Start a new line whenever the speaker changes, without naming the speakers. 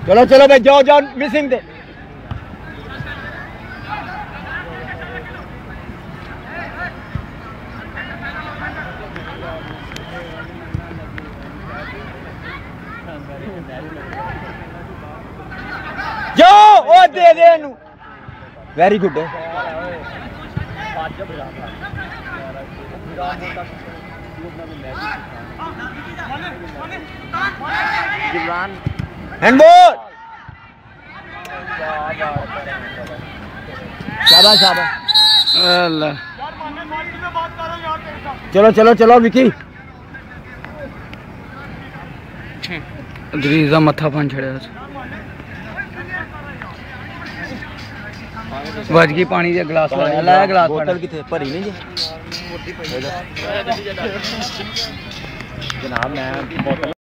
चलो चलो भाई जाओ जाओ मिसिंग दे जाओ ओ दे दे नु वेरी गुड हैंडबॉल शाबाश शाबाश अल्लाह चलो चलो चलो विकी
दरीजा मत्था पान छड़िया बज गई पानी दे गिलास लाया गिलास
बोतल किथे भरी नहीं जी जनाब मैं बोतल